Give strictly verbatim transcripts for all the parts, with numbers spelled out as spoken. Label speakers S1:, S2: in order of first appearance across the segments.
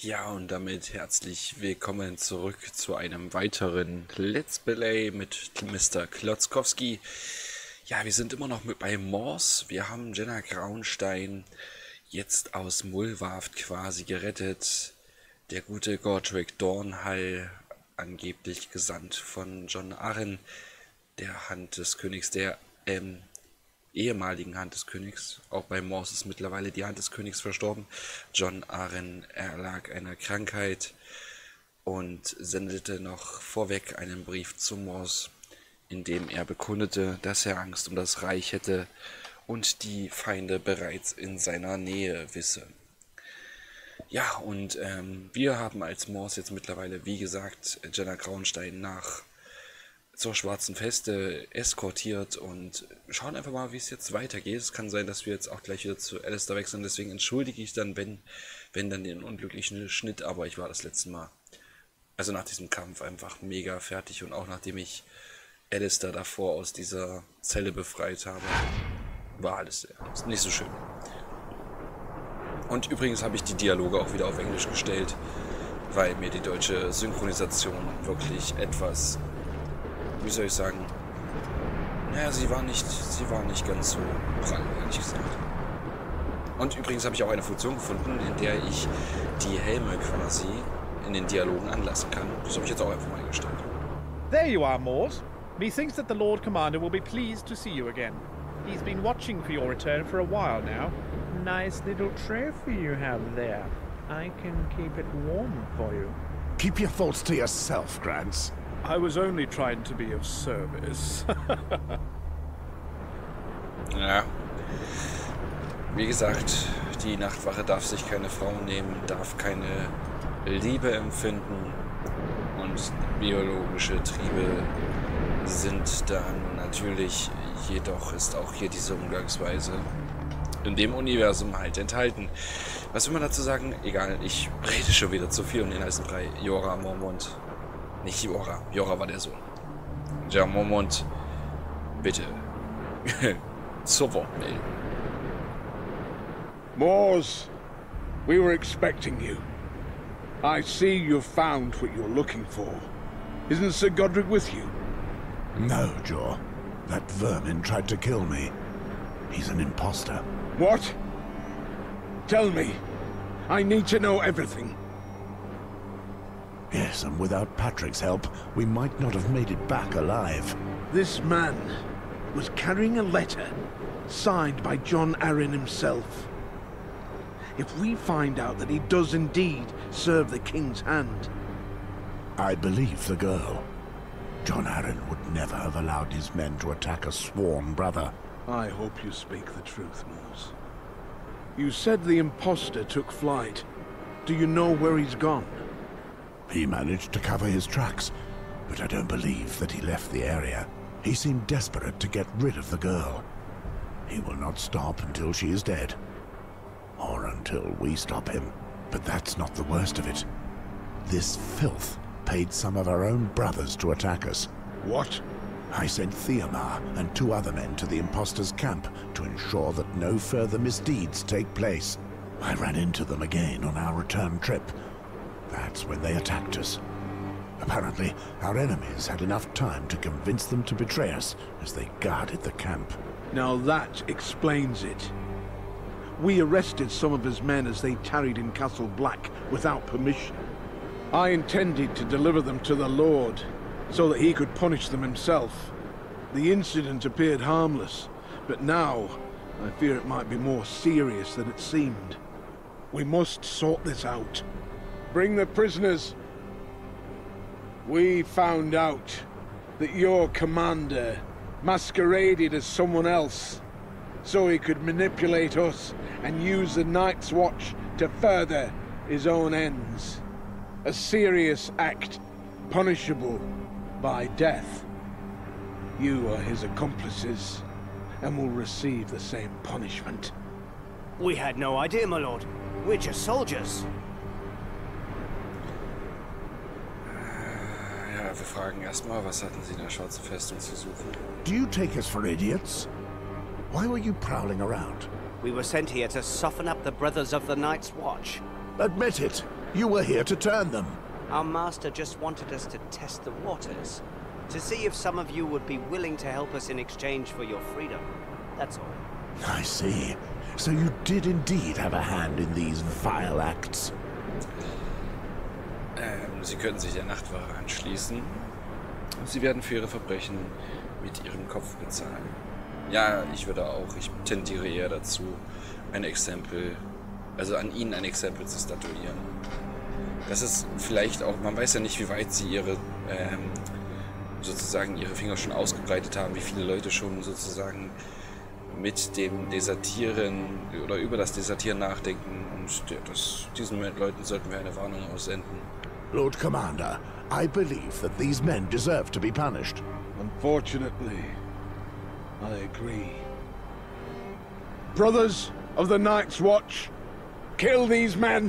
S1: Ja, und damit herzlich willkommen zurück zu einem weiteren Let's Play mit Mister Klotzkowski. Ja, wir sind immer noch mit bei Mors. Wir haben Jenna Graunstein jetzt aus Mullvaft quasi gerettet. Der gute Godric Dornhall, angeblich gesandt von Jon Arryn, der Hand des Königs, der ähm, ehemaligen Hand des Königs. Auch bei Mors ist mittlerweile die Hand des Königs verstorben. Jon Arryn erlag einer Krankheit und sendete noch vorweg einen Brief zu Mors, in dem er bekundete, dass er Angst um das Reich hätte und die Feinde bereits in seiner Nähe wisse. Ja, und ähm, wir haben als Mors jetzt mittlerweile, wie gesagt, Jenna Graunstein nach zur Schwarzen Feste eskortiert und schauen einfach mal, wie es jetzt weitergeht. Es kann sein, dass wir jetzt auch gleich wieder zu Alistair wechseln, deswegen entschuldige ich dann, wenn, wenn dann den unglücklichen Schnitt, aber ich war das letzte Mal, also nach diesem Kampf einfach mega fertig und auch nachdem ich Alistair davor aus dieser Zelle befreit habe, war alles ja, nicht so schön. Und übrigens habe ich die Dialoge auch wieder auf Englisch gestellt, weil mir die deutsche Synchronisation wirklich etwas, wie soll ich sagen, naja, sie war nicht, sie war nicht ganz so prall, ehrlich gesagt. Und übrigens habe ich auch eine Funktion gefunden, in der ich die Helme quasi in den Dialogen anlassen kann. Das habe ich jetzt auch einfach mal eingestellt.
S2: There you are, Mors. Methinks that the Lord Commander will be pleased to see you again. He's been watching for your return for a while now. Nice little trophy you have there. I can keep it warm for you.
S3: Keep your thoughts to yourself, Grants.
S2: I was only trying to be of service.
S1: Ja. Wie gesagt, die Nachtwache darf sich keine Frauen nehmen, darf keine Liebe empfinden und biologische Triebe sind dann natürlich, jedoch ist auch hier diese Umgangsweise in dem Universum halt enthalten. Was will man dazu sagen? Egal, ich rede schon wieder zu viel um den heißen Brei. Jorah Mormont. Nicht Jorah. Jorah war der Sohn. Ja, Mormont, bitte. Zur Wort melden.
S4: Mors, we were expecting you. I see you've found what you're looking for. Isn't Sir Godric with you?
S3: No, Jor. That vermin tried to kill me. He's an imposter.
S4: What? Tell me. I need to know everything.
S3: Yes, and without Patrick's help, we might not have made it back alive.
S4: This man was carrying a letter signed by Jon Arryn himself. If we find out that he does indeed serve the King's hand...
S3: I believe the girl. Jon Arryn would never have allowed his men to attack a sworn brother.
S4: I hope you speak the truth, Mors. You said the imposter took flight. Do you know where he's gone?
S3: He managed to cover his tracks, but I don't believe that he left the area. He seemed desperate to get rid of the girl. He will not stop until she is dead. Or until we stop him. But that's not the worst of it. This filth paid some of our own brothers to attack us.
S4: What?
S3: I sent Theomar and two other men to the imposter's camp to ensure that no further misdeeds take place. I ran into them again on our return trip. That's when they attacked us. Apparently, our enemies had enough time to convince them to betray us as they guarded the camp.
S4: Now that explains it. We arrested some of his men as they tarried in Castle Black without permission. I intended to deliver them to the Lord, so that he could punish them himself. The incident appeared harmless, but now I fear it might be more serious than it seemed. We must sort this out. Bring the prisoners. We found out that your commander masqueraded as someone else, so he could manipulate us and use the Night's Watch to further his own ends. A serious act, punishable by death. You are his accomplices, and will receive the same punishment.
S5: We had no idea, my lord. We're just soldiers.
S1: Ja, wir fragen erstmal, was hatten Sie in der Schwarzen Festung zu suchen?
S3: Do you take us for idiots? Why were you prowling around?
S5: We were sent here to soften up the brothers of the Night's Watch.
S3: Admit it. You were here to turn them.
S5: Our master just wanted us to test the waters, to see if some of you would be willing to help us in exchange for your freedom. That's all.
S3: I see. So you did indeed have a hand in these vile acts.
S1: Ähm, Sie können sich der Nachtwache anschließen. Sie werden für Ihre Verbrechen mit Ihrem Kopf bezahlen. Ja, ich würde auch. Ich tendiere eher dazu, ein Exempel, also an Ihnen ein Exempel zu statuieren. Das ist vielleicht auch, man weiß ja nicht, wie weit Sie Ihre, ähm, sozusagen Ihre Finger schon ausgebreitet haben, wie viele Leute schon sozusagen mit dem Desertieren oder über das Desertieren nachdenken. Und ja, das, diesen Leuten sollten wir eine Warnung aussenden.
S3: Lord Commander, I believe that these men deserve to be punished.
S4: Unfortunately, I agree. Brothers of the Night's Watch, kill these men!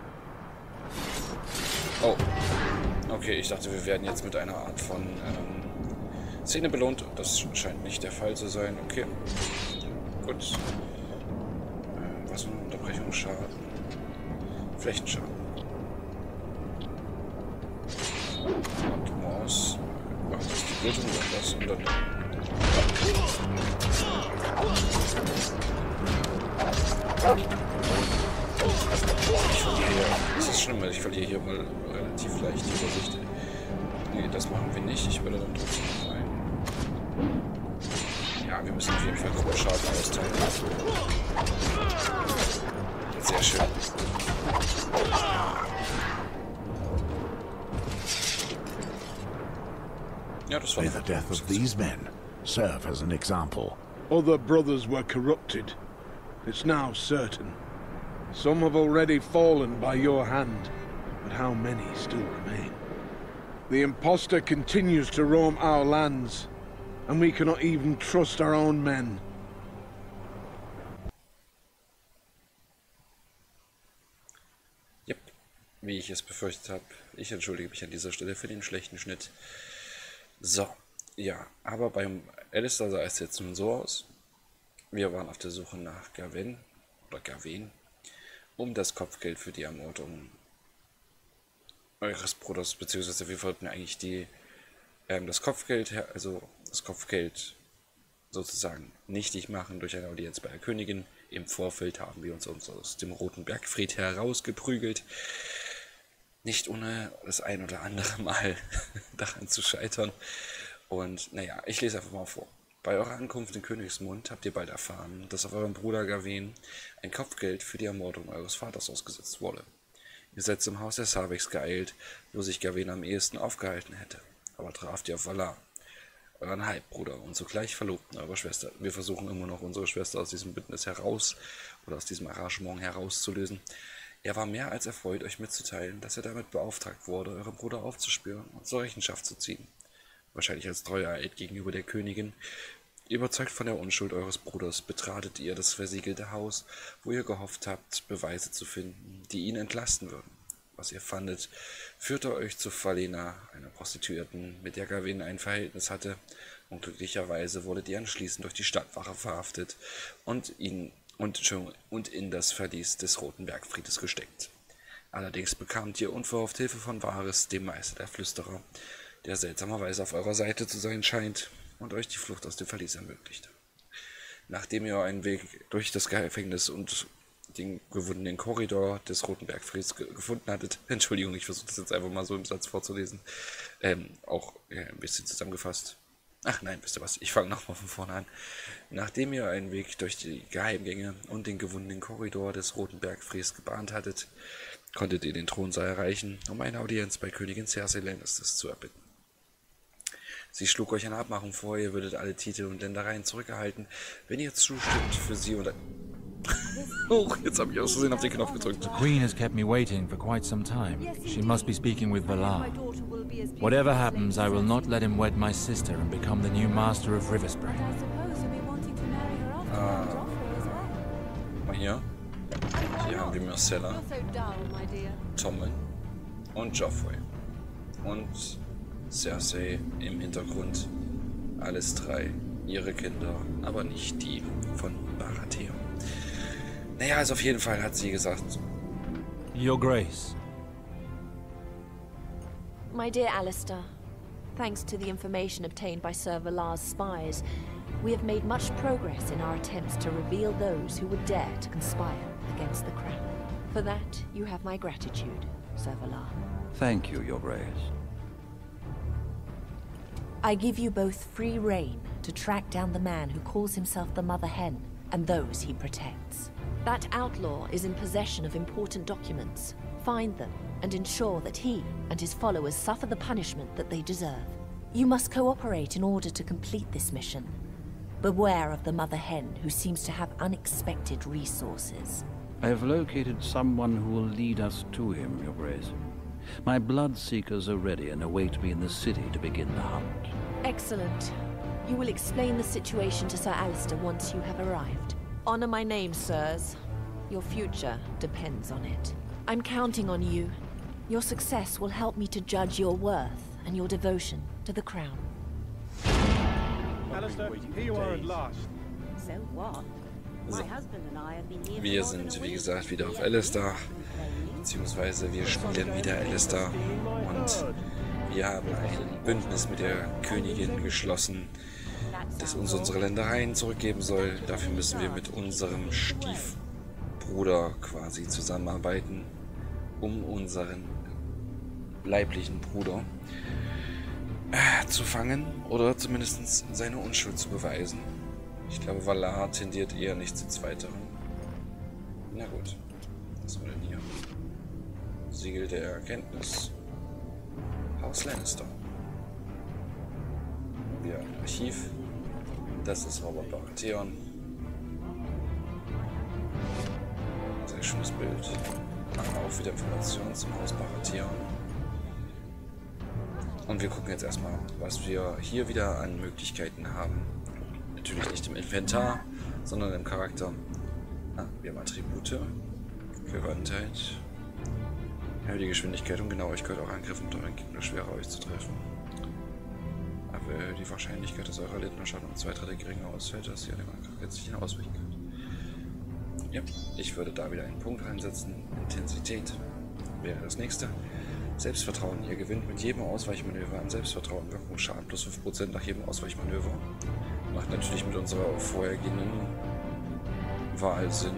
S1: Oh, okay, ich dachte, wir werden jetzt mit einer Art von ähm, Szene belohnt. Das scheint nicht der Fall zu sein. Okay, gut. Äh, was für eine Unterbrechungsschaden? Flächenschaden. Und Morse macht das die Blutung und das und dann... Ich verliere hier, das ist schlimm, weil ich verliere hier mal relativ leicht die Übersicht. Nee, das machen wir nicht. Ich würde dann trotzdem rein. Ja, wir müssen auf jeden Fall groben Schaden austeilen. Sehr schön. Ja, das war
S3: May the death of these men serve as an example.
S4: Other brothers were corrupted. It's now certain. Some have already fallen by your hand, but how many still remain? The impostor continues to roam our lands, and we cannot even trust our own men.
S1: Yep, wie ich es befürchtet habe. Ich entschuldige mich an dieser Stelle für den schlechten Schnitt. So, ja, aber beim Alistair sah es jetzt nun so aus. Wir waren auf der Suche nach Gawain, oder Gawain, um das Kopfgeld für die Ermordung eures Bruders, beziehungsweise wir wollten eigentlich die, ähm, das Kopfgeld, also das Kopfgeld sozusagen nichtig machen durch eine Audienz bei der Königin. Im Vorfeld haben wir uns aus dem Roten Bergfried herausgeprügelt. Nicht ohne das ein oder andere Mal daran zu scheitern. Und naja, ich lese einfach mal vor. Bei eurer Ankunft in Königsmund habt ihr bald erfahren, dass auf eurem Bruder Gawain ein Kopfgeld für die Ermordung eures Vaters ausgesetzt wurde. Ihr seid zum Haus der Sarbex geeilt, wo sich Gawain am ehesten aufgehalten hätte. Aber traft ihr auf Valar, euren Halbbruder und zugleich Verlobten eurer Schwester. Wir versuchen immer noch, unsere Schwester aus diesem Bündnis heraus oder aus diesem Arrangement herauszulösen. Er war mehr als erfreut, euch mitzuteilen, dass er damit beauftragt wurde, euren Bruder aufzuspüren und zur Rechenschaft zu ziehen. Wahrscheinlich als treuer Eid gegenüber der Königin. Überzeugt von der Unschuld eures Bruders betratet ihr das versiegelte Haus, wo ihr gehofft habt, Beweise zu finden, die ihn entlasten würden. Was ihr fandet, führte euch zu Falena, einer Prostituierten, mit der Gawain ein Verhältnis hatte. Unglücklicherweise wurdet ihr anschließend durch die Stadtwache verhaftet und, ihn, und, und in das Verlies des Roten Bergfriedes gesteckt. Allerdings bekamt ihr unverhofft Hilfe von Varys, dem Meister der Flüsterer, der seltsamerweise auf eurer Seite zu sein scheint und euch die Flucht aus dem Verlies ermöglichte. Nachdem ihr einen Weg durch das Gefängnis und den gewundenen Korridor des Roten Bergfrieds ge gefunden hattet, Entschuldigung, ich versuche das jetzt einfach mal so im Satz vorzulesen, ähm, auch ja, ein bisschen zusammengefasst. Ach nein, wisst ihr was, ich fange nochmal von vorne an. Nachdem ihr einen Weg durch die Geheimgänge und den gewundenen Korridor des Roten Bergfrieds gebahnt hattet, konntet ihr den Thronsaal erreichen, um eine Audienz bei Königin Cersei Lannister zu erbitten. Sie schlug euch eine Abmachung vor, ihr würdet alle Titel und Ländereien zurückerhalten, wenn ihr zustimmt für sie und... Oh, jetzt habe ich aus Versehen auf den Knopf gedrückt.
S6: The Queen has kept me waiting for quite some time. She must be speaking with Valar. Whatever happens, I will not let him wed my sister and become the new master of Riverspring.
S1: Ah, mal hier. Hier haben wir Myrcella, Tommen und Joffrey. Und Cersei im Hintergrund. Alles drei ihre Kinder, aber nicht die von Baratheon. Naja, also auf jeden Fall hat sie gesagt...
S6: Your Grace,
S7: My dear Alistair, thanks to the information obtained by Sir Valar's spies, we have made much progress in our attempts to reveal those who would dare to conspire against the crown. For that, you have my gratitude, Sir Valar.
S8: Thank you, Your Grace.
S7: I give you both free rein to track down the man who calls himself the Mother Hen and those he protects. That outlaw is in possession of important documents. Find them and ensure that he and his followers suffer the punishment that they deserve. You must cooperate in order to complete this mission. Beware of the Mother Hen, who seems to have unexpected resources.
S8: I have located someone who will lead us to him, Your Grace. My Bloodseekers are ready and await me in the city to begin the hunt.
S7: Excellent. You will explain the situation to Sir Alistair once you have arrived. Honor my name, sirs. Your future depends on it. I'm counting on you. Your success will help me to judge your worth and your devotion to the crown.
S2: Alistair, here you are at last.
S9: So what? My husband and I have been here.
S1: Wir sind, wie gesagt, wieder auf Alistair. Beziehungsweise wir spielen wieder Alistair. Und wir haben ein Bündnis mit der Königin geschlossen, das uns unsere Ländereien zurückgeben soll. Dafür müssen wir mit unserem Stiefbruder quasi zusammenarbeiten, um unseren leiblichen Bruder äh, zu fangen oder zumindest seine Unschuld zu beweisen. Ich glaube, Valar tendiert eher nicht zu zweiterem. Na gut, was haben wir denn hier? Siegel der Erkenntnis. Haus Lannister. Wieder ein Archiv. Das ist Robert Baratheon. Sehr schönes Bild. Auch wieder Informationen zum Haus Baratheon. Und wir gucken jetzt erstmal, was wir hier wieder an Möglichkeiten haben. Natürlich nicht im Inventar, sondern im Charakter. Ah, wir haben Attribute. Gewandtheit. Ja, die Geschwindigkeit und Genauigkeit auch Angriffen und euren Gegner schwerer euch zu treffen. Aber die Wahrscheinlichkeit, dass euer erlittener Schaden um zwei Drittel geringer ausfällt, dass ihr dem Angriff jetzt nicht ausweichen könnt. Ja, ich würde da wieder einen Punkt reinsetzen. Intensität wäre das nächste. Selbstvertrauen. Ihr gewinnt mit jedem Ausweichmanöver an Selbstvertrauen. Wirkung Schaden plus fünf Prozent nach jedem Ausweichmanöver. Macht natürlich mit unserer vorhergehenden Wahl Sinn.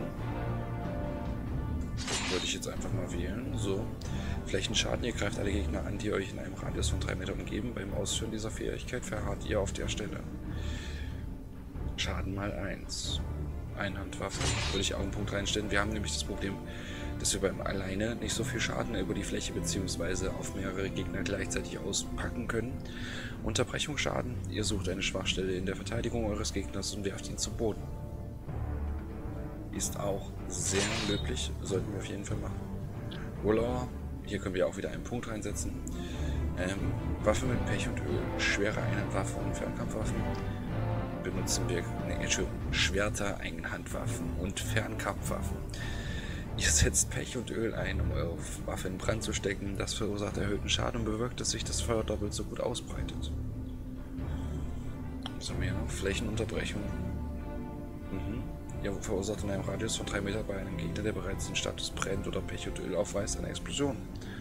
S1: Würde ich jetzt einfach mal wählen. So. Flächenschaden. Ihr greift alle Gegner an, die euch in einem Radius von drei Metern umgeben. Beim Ausführen dieser Fähigkeit verharrt ihr auf der Stelle. Schaden mal eins. Einhandwaffe. Würde ich auch einen Punkt reinstellen. Wir haben nämlich das Problem, dass wir beim alleine nicht so viel Schaden über die Fläche bzw. auf mehrere Gegner gleichzeitig auspacken können. Unterbrechungsschaden. Ihr sucht eine Schwachstelle in der Verteidigung eures Gegners und werft ihn zu Boden. Ist auch sehr löblich. Sollten wir auf jeden Fall machen. Urlauer. Hier können wir auch wieder einen Punkt reinsetzen. Ähm, Waffe mit Pech und Öl. Schwere Einhandwaffen und Fernkampfwaffen. Benutzen wir ne, Schwerter, Einhandwaffen und Fernkampfwaffen. Ihr setzt Pech und Öl ein, um eure Waffe in Brand zu stecken. Das verursacht erhöhten Schaden und bewirkt, dass sich das Feuer doppelt so gut ausbreitet. Was haben wir hier noch? Flächenunterbrechung. Mhm. Ihr verursacht in einem Radius von drei Meter bei einem Gegner, der bereits den Status brennt oder Pech und Öl aufweist, eine Explosion.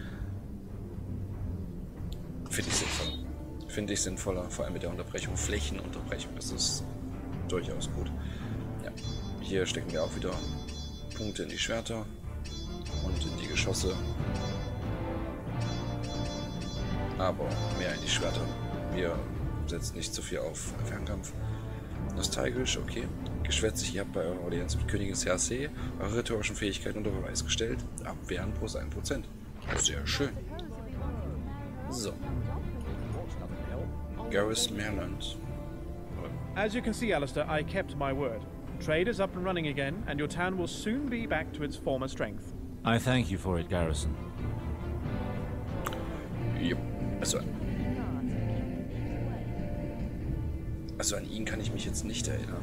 S1: Finde ich sinnvoll. Finde ich sinnvoller, vor allem mit der Unterbrechung. Flächenunterbrechung ist es durchaus gut. Ja. Hier stecken wir auch wieder Punkte in die Schwerter und in die Geschosse. Aber mehr in die Schwerter. Wir setzen nicht zu viel auf Fernkampf. Nostalgisch, okay. Geschwätzig, ihr habt bei eurer Audienz mit Königin Cersei eure rhetorischen Fähigkeiten unter Beweis gestellt. Abwehren plus ein Prozent. Sehr schön. So. Garrus Merland.
S2: As you can see, Alistair, I kept my word. Trade is up and running again, and your town will soon be back to its former strength.
S6: I thank you for it, Garrison.
S1: Yep. Also, also an ihn kann ich mich jetzt nicht erinnern.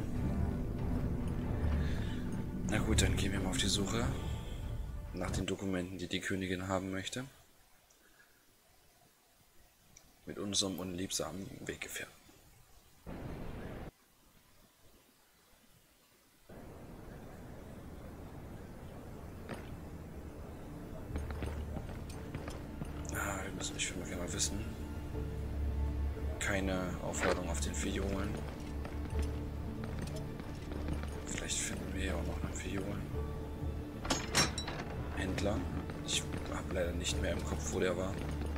S1: Na gut, dann gehen wir mal auf die Suche nach den Dokumenten, die die Königin haben möchte. Mit unserem unliebsamen Weggefährten. Also ich würde mal gerne mal wissen. Keine Aufladung auf den Fiolen. Vielleicht finden wir hier auch noch einen Fiolen. Händler. Ich habe leider nicht mehr im Kopf, wo der war.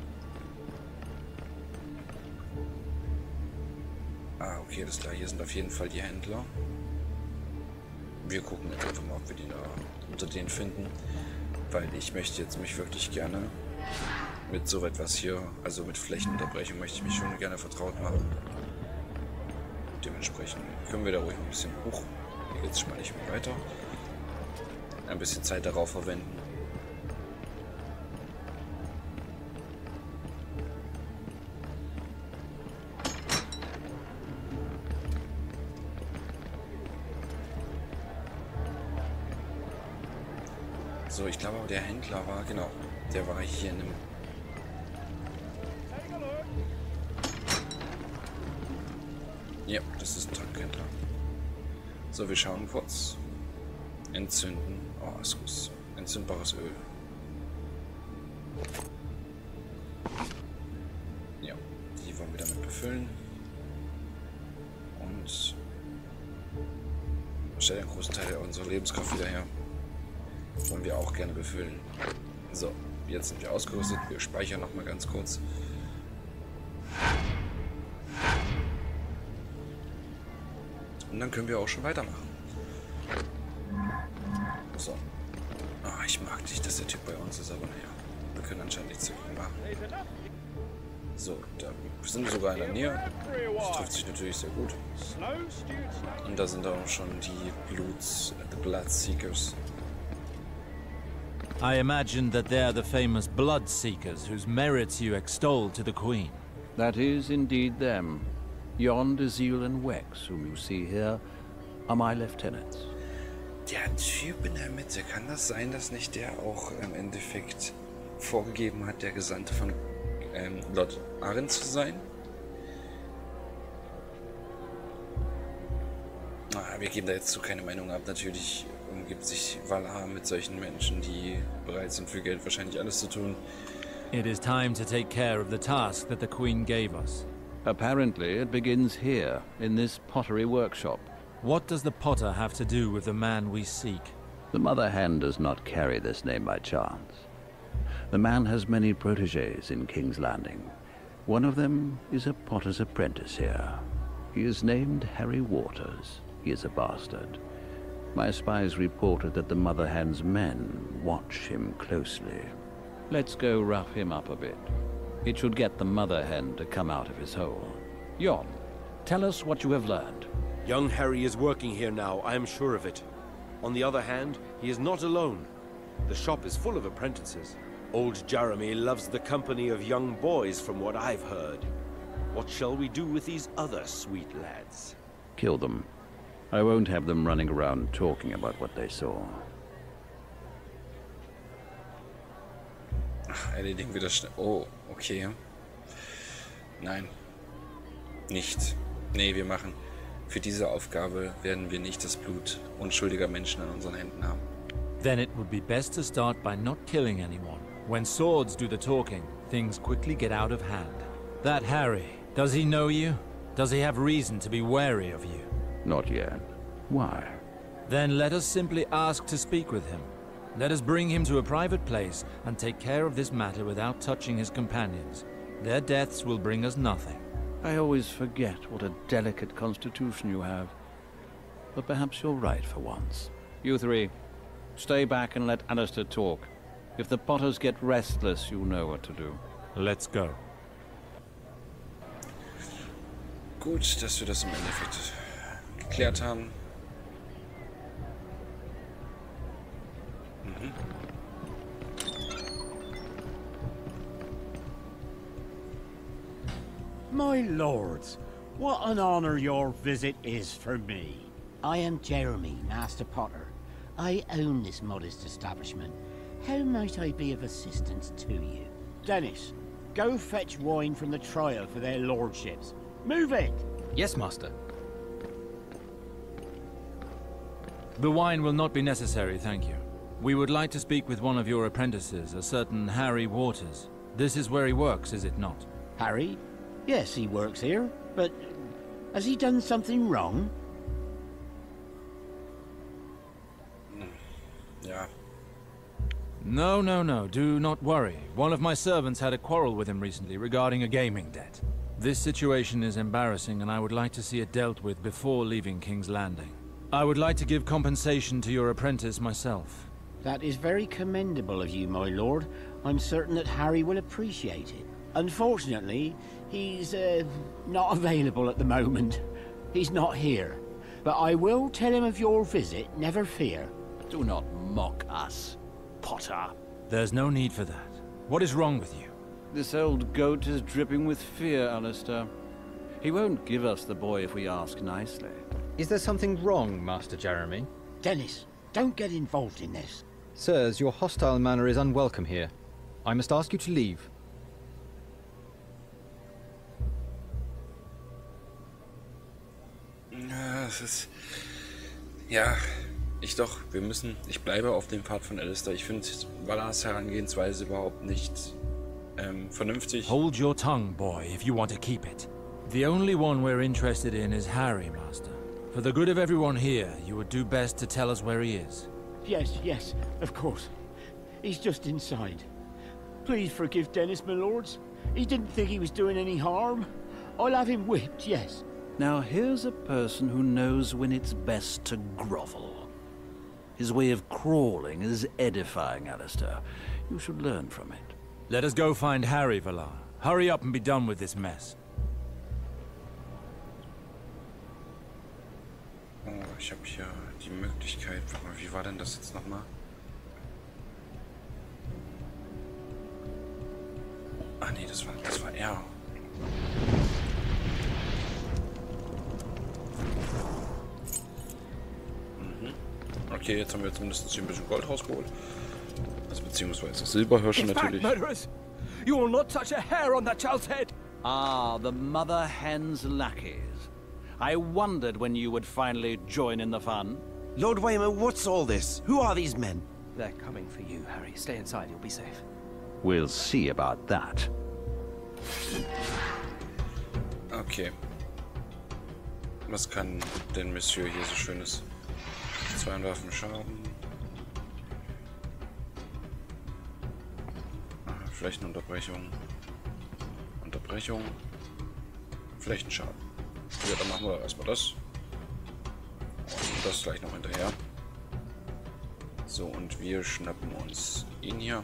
S1: Ah, okay, das klar. Hier sind auf jeden Fall die Händler. Wir gucken jetzt einfach mal, ob wir die da unter denen finden. Weil ich möchte jetzt mich wirklich gerne mit so etwas hier, also mit Flächenunterbrechung, möchte ich mich schon gerne vertraut machen. Dementsprechend können wir da ruhig ein bisschen hoch. Hier geht es schon mal nicht mehr weiter. Ein bisschen Zeit darauf verwenden. So, ich glaube aber der Händler war, genau, der war hier in einem... Ja, das ist ein Tankhändler. So, wir schauen kurz. Entzünden. Oh, ist gut. Entzündbares Öl. Ja, die wollen wir damit befüllen. Und stellt einen großen Teil unserer Lebenskraft wieder her. Wollen wir auch gerne befüllen. So, jetzt sind wir ausgerüstet. Wir speichern noch mal ganz kurz. Und dann können wir auch schon weitermachen. So. Ah, ich mag nicht, dass der Typ bei uns ist, aber naja. Wir können anscheinend nichts dagegen machen. So, da sind wir sogar in der Nähe. Das trifft sich natürlich sehr gut. Und da sind auch schon die Bluts, the Bloodseekers.
S6: I imagine that they're the famous Bloodseekers whose merits you extol to the Queen.
S8: That is indeed them. Yon, Dazil and Wex, whom you see here, are my lieutenants.
S1: Der Typ in der Mitte, kann das sein, dass nicht der auch im Endeffekt vorgegeben hat, der Gesandte von ähm, Lord Arryn zu sein? Ah, wir geben da jetzt so keine Meinung ab. Natürlich umgibt sich Valar mit solchen Menschen, die bereit sind, für Geld wahrscheinlich alles zu tun.
S6: It is time to take care of the task that the Queen gave us.
S8: Apparently, it begins here, in this pottery workshop.
S6: What does the potter have to do with the man we seek?
S8: The Mother Hen does not carry this name by chance. The man has many protégés in King's Landing. One of them is a potter's apprentice here. He is named Harry Waters. He is a bastard. My spies reported that the Mother Hen's men watch him closely. Let's go rough him up a bit. It should get the Mother Hen to come out of his hole. Yon, tell us what you have learned.
S10: Young Harry is working here now, I am sure of it. On the other hand, he is not alone. The shop is full of apprentices. Old Jeremy loves the company of young boys from what I've heard. What shall we do with these other sweet lads?
S8: Kill them. I won't have them running around talking about what they saw.
S1: Ach, erledigen wir das schnell. Oh, okay. Nein. Nicht. Nee, wir machen. Für diese Aufgabe werden wir nicht das Blut unschuldiger Menschen an unseren Händen haben.
S6: Then it would be best to start by not killing anyone. When swords do the talking, things quickly get out of hand. That Harry, does he know you? Does he have reason to be wary of you?
S8: Not yet. Why?
S6: Then let us simply ask to speak with him. Let us bring him to a private place and take care of this matter without touching his companions. Their deaths will bring us nothing.
S8: I always forget what a delicate constitution you have. But perhaps you're right for once. You three, stay back and let Alistair talk. If the Potters get restless, you know what to do.
S6: Let's go.
S1: Gut, dass wir das im Endeffekt geklärt haben. Mhm.
S11: My lords, what an honor your visit is for me.
S12: I am Jeremy, Master Potter. I own this modest establishment. How might I be of assistance to you?
S11: Dennis, go fetch wine from the trial for their lordships. Move it!
S13: Yes, Master.
S6: The wine will not be necessary, thank you. We would like to speak with one of your apprentices, a certain Harry Waters. This is where he works, is it not?
S12: Harry? Yes, he works here, but has he done something wrong?
S1: Ja.
S6: No, no, no, do not worry. One of my servants had a quarrel with him recently regarding a gaming debt. This situation is embarrassing and I would like to see it dealt with before leaving King's Landing. I would like to give compensation to your apprentice myself.
S12: That is very commendable of you, my lord. I'm certain that Harry will appreciate it. Unfortunately, he's uh, not available at the moment. He's not here. But I will tell him of your visit, never fear.
S8: Do not mock us, Potter.
S6: There's no need for that. What is wrong with you?
S8: This old goat is dripping with fear, Alistair. He won't give us the boy if we ask nicely.
S13: Is there something wrong, Master Jeremy?
S12: Dennis, don't get involved in this.
S13: Sirs, your hostile manner is unwelcome here. I must ask you to leave.
S1: Ja, es ist... Ja, ich doch, wir müssen... Ich bleibe auf dem Pfad von Alistair. Ich finde Valars Herangehensweise überhaupt nicht ähm, vernünftig.
S6: Hold your tongue, boy, if you want to keep it. The only one we're interested in is Harry, Master. For the good of everyone here, you would do best to tell us where he is.
S12: Yes, yes, of course. He's just inside. Please forgive Dennis, my lords. He didn't think he was doing any harm. I'll have him whipped, yes.
S8: Now here's a person who knows when it's best to grovel. His way of crawling is edifying, Alistair. You should learn from it.
S6: Let us go find Harry, Valar. Hurry up and be done with this mess.
S1: Oh, ich habe hier die Möglichkeit. Warte mal, wie war denn das jetzt nochmal? Ah nee, das war, das war er. Mhm. Okay, jetzt haben wir zumindest hier ein bisschen Gold rausgeholt. Also beziehungsweise Silberhirsche natürlich.
S10: Murderers! You will not touch a hair on that child's head!
S8: Ah, the Mother Hen's lackeys. I wondered when you would finally join in the fun.
S14: Lord Waymer, what's all this? Who are these men?
S5: They're coming for you, Harry. Stay inside, you'll be safe.
S8: We'll see about that.
S1: Okay. Was kann denn Monsieur hier so Schönes? Zwei Waffen Schaden. Ah, vielleicht eine Unterbrechung. Unterbrechung. Vielleicht ein Schaden. Ja, dann machen wir erstmal das. Und das gleich noch hinterher. So, und wir schnappen uns ihn hier.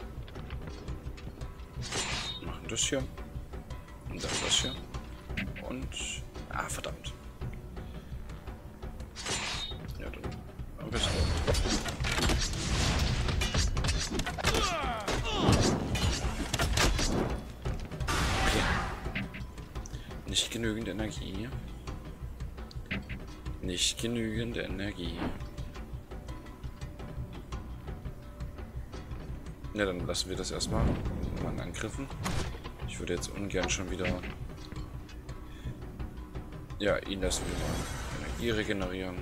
S1: Machen das hier. Und dann das hier. Und... Ah, verdammt. Ja, dann am besten. Okay. Nicht genügend Energie. Nicht genügend Energie. Ja, dann lassen wir das erstmal an Angriffen. Ich würde jetzt ungern schon wieder... Ja, ihn lassen wir mal Energie regenerieren.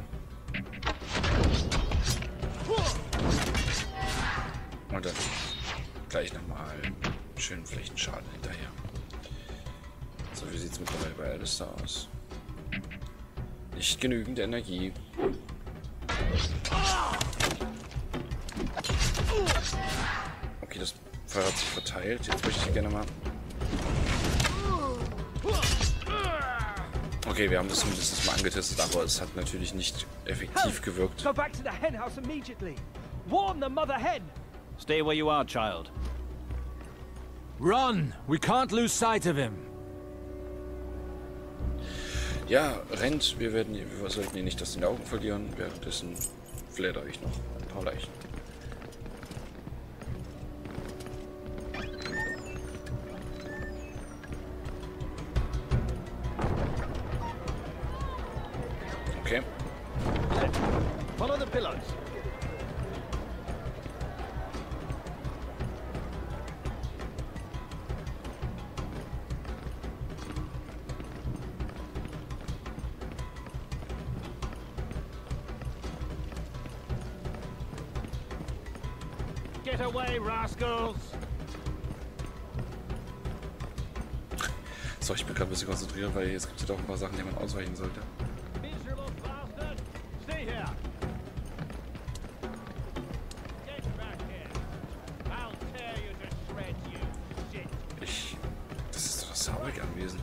S1: Und dann gleich nochmal schönen Flächenschaden hinterher. So, wie sieht es mittlerweile bei Alistair aus? Nicht genügend Energie. Okay, das Feuer hat sich verteilt. Jetzt möchte ich gerne mal... Okay, wir haben das mindestens mal angetestet, aber es hat natürlich nicht effektiv gewirkt.
S10: Go back to the hen house immediately. Warn the mother hen.
S8: Stay where you are, child.
S6: Run! We can't lose sight of him.
S1: Ja, rennt. Wir werden, wir sollten ihn nicht aus den Augen verlieren. Währenddessen flatter ich noch ein paar Leichen. Okay.
S10: Follow the pillows. Get away, rascals!
S1: So, ich bin gerade ein bisschen konzentriert, weil jetzt gibt es ja doch ein paar Sachen, die man ausweichen sollte. Ich... Das ist doch das Sauerberg-Anwesen.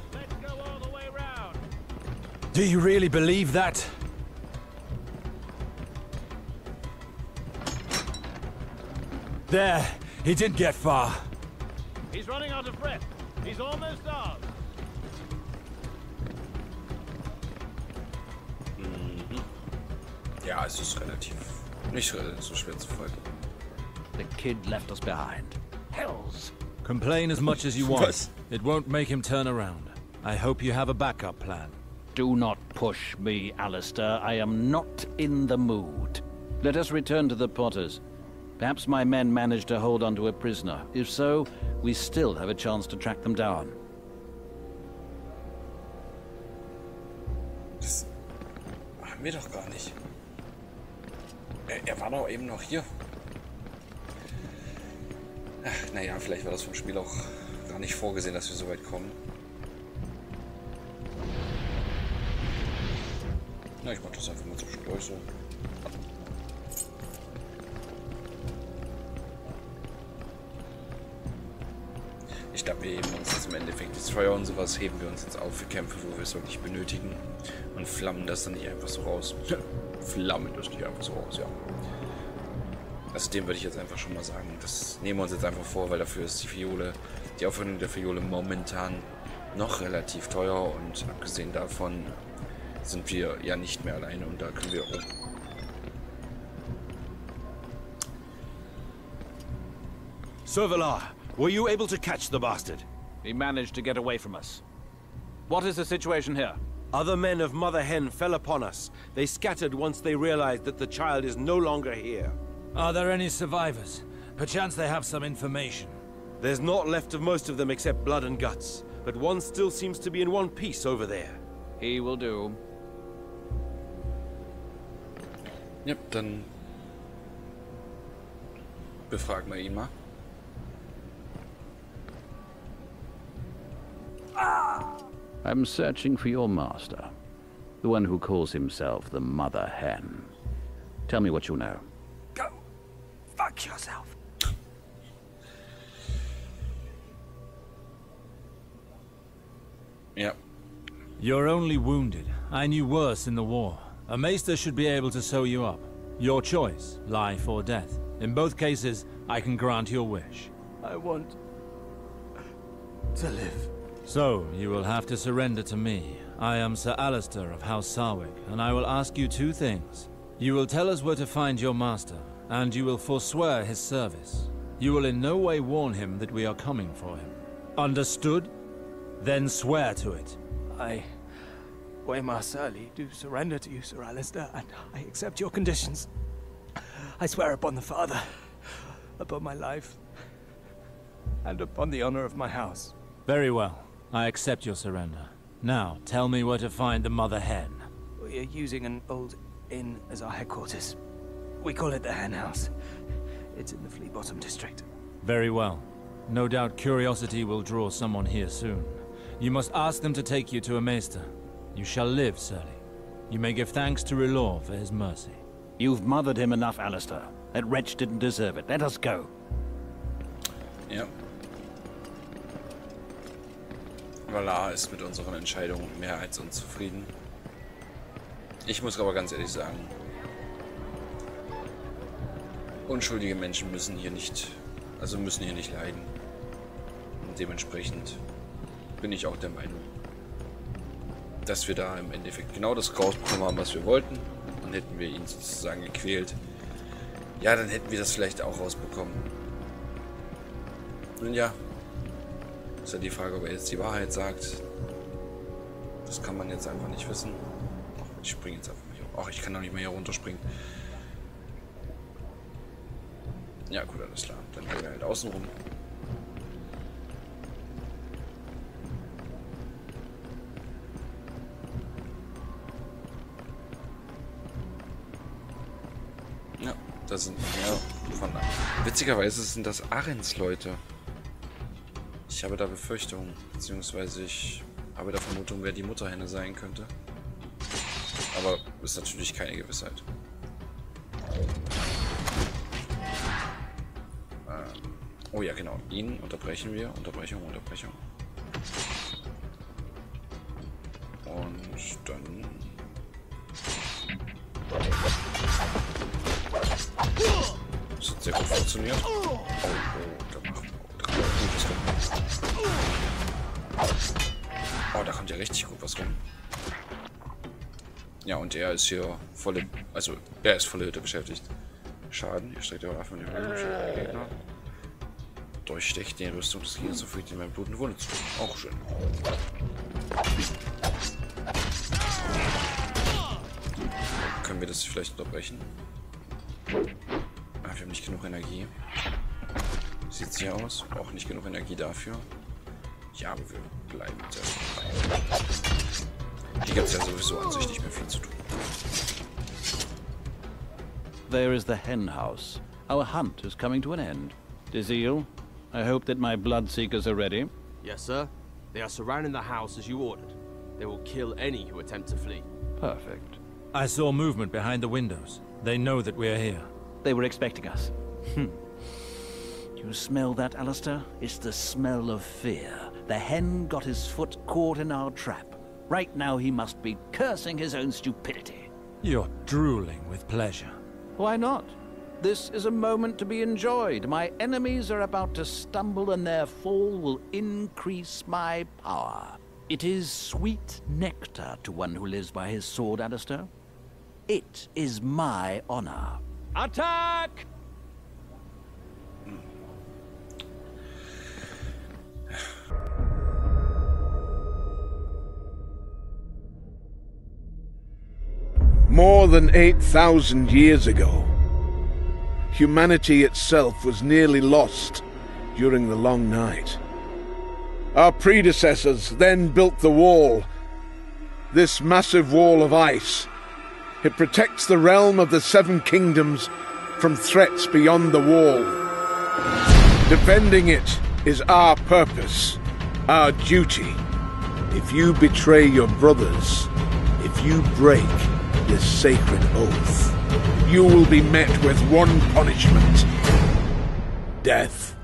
S6: Do you really believe that? There, he didn't get far.
S2: He's running out of breath. He's almost ours.
S1: Mhm. Ja, es ist relativ nicht so schwer zu folgen.
S8: The kid left us behind.
S6: Hells. Complain as much as you want. It won't make him turn around. I hope you have a backup plan.
S8: Do not push me, Alistair. I am not in the mood. Let us return to the Potters. Perhaps my men managed to hold onto a prisoner. If so, we still have a chance to track them down.
S1: Das haben wir doch gar nicht. Er, er war doch eben noch hier. Ach, naja, vielleicht war das vom Spiel auch gar nicht vorgesehen, dass wir so weit kommen. Na, ich mach das einfach mal zwischendurch so. Ich glaube, wir heben uns jetzt im Endeffekt das Feuer und sowas heben wir uns jetzt auf für Kämpfe, wo wir es wirklich benötigen und flammen das dann nicht einfach so raus. Flammen das nicht einfach so raus, ja. Also dem würde ich jetzt einfach schon mal sagen, das nehmen wir uns jetzt einfach vor, weil dafür ist die Fiole, die Aufwendung der Fiole momentan noch relativ teuer und abgesehen davon sind wir ja nicht mehr alleine und da können wir auch...
S10: Sir Valar, were you able to catch the bastard?
S8: He managed to get away from us. What is the situation here?
S10: Other men of Mother Hen fell upon us. They scattered once they realized that the child is no longer here.
S6: Are there any survivors? Perchance they have some information.
S10: There's not left of most of them except blood and guts, but one still seems to be in one piece over there.
S8: He will do.
S1: Ja, dann befragen wir ihn mal.
S8: I'm searching for your master, the one who calls himself the Mother Hen. Tell me what you know.
S6: Go fuck yourself.
S1: Yeah.
S6: You're only wounded. I knew worse in the war. A maester should be able to sew you up. Your choice, life or death. In both cases, I can grant your wish.
S15: I want to live.
S6: So, you will have to surrender to me. I am Sir Alistair of House Sarwick, and I will ask you two things. You will tell us where to find your master, and you will forswear his service. You will in no way warn him that we are coming for him. Understood? Then swear to it.
S15: I, Waymar Surly, do surrender to you, Sir Alistair, and I accept your conditions. I swear upon the Father, upon my life, and upon the honor of my house.
S6: Very well. I accept your surrender. Now, tell me where to find the Mother Hen.
S15: We are using an old inn as our headquarters. We call it the Hen House. It's in the Flea Bottom district.
S6: Very well. No doubt curiosity will draw someone here soon. You must ask them to take you to a maester. You shall live, Surly. You may give thanks to R'hllor for his mercy.
S8: You've mothered him enough, Alistair. That wretch didn't deserve it. Let us go.
S1: Ja. Valar ist mit unseren Entscheidungen mehr als unzufrieden. Ich muss aber ganz ehrlich sagen, unschuldige Menschen müssen hier nicht, also müssen hier nicht leiden. Und dementsprechend bin ich auch der Meinung, dass wir da im Endeffekt genau das rausbekommen haben, was wir wollten. Und hätten wir ihn sozusagen gequält, ja, dann hätten wir das vielleicht auch rausbekommen. Nun ja, ist ja die Frage, ob er jetzt die Wahrheit sagt. Das kann man jetzt einfach nicht wissen. Ich springe jetzt einfach mal hier. Ach, ich kann doch nicht mehr hier runterspringen. Ja, gut, alles klar. Dann gehen wir halt außen rum. Ja, da sind mehr von... Witzigerweise sind das Arrens Leute. Ich habe da Befürchtungen, beziehungsweise ich habe der Vermutung, wer die Mutterhenne sein könnte. Aber ist natürlich keine Gewissheit. Ähm, oh ja, genau. Ihn unterbrechen wir. Unterbrechung, Unterbrechung. Und dann... Das hat sehr gut funktioniert. Oh, oh, da macht da kommt gut was rum. Oh, da kommt ja richtig gut was rum. Ja, und er ist hier volle, also er ist volle Hütte beschäftigt. Schaden, hier streckt er Waffe in die Höhe, Gegner. Durchstecht den Rüstung des Gegners und fügt ihm eine blutende Wunde zu. Auch schön. Können wir das vielleicht unterbrechen? Ah, wir haben nicht genug Energie. Sieht's hier aus? Auch nicht genug Energie dafür. Ja, aber wir bleiben jetzt erstmal dabei. Hier gibt es ja sowieso an sich nicht mehr viel zu tun.
S8: There is the hen house. Our hunt is coming to an end. Dizil, I hope that my bloodseekers are ready.
S16: Yes, sir. They are surrounding the house as you ordered. They will kill any who attempt to flee.
S8: Perfect.
S6: I saw movement behind the windows. They know that we're here.
S8: They were expecting us. Hmm. You smell that, Alistair? It's the smell of fear. The hen got his foot caught in our trap. Right now he must be cursing his own stupidity.
S6: You're drooling with pleasure.
S8: Why not? This is a moment to be enjoyed. My enemies are about to stumble and their fall will increase my power. It is sweet nectar to one who lives by his sword, Alistair. It is my honor.
S15: Attack!
S4: More than eight thousand years ago, humanity itself was nearly lost during the long night. Our predecessors then built the wall, this massive wall of ice. It protects the realm of the Seven Kingdoms from threats beyond the wall. Defending it is our purpose, our duty. If you betray your brothers, if you break this sacred oath, you will be met with one punishment: death.